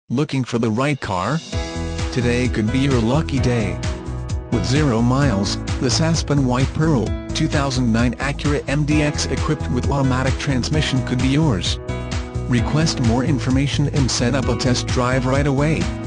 Looking for the right car? Today could be your lucky day. With 0 miles, this Aspen White Pearl 2009 Acura MDX equipped with automatic transmission could be yours. Request more information and set up a test drive right away.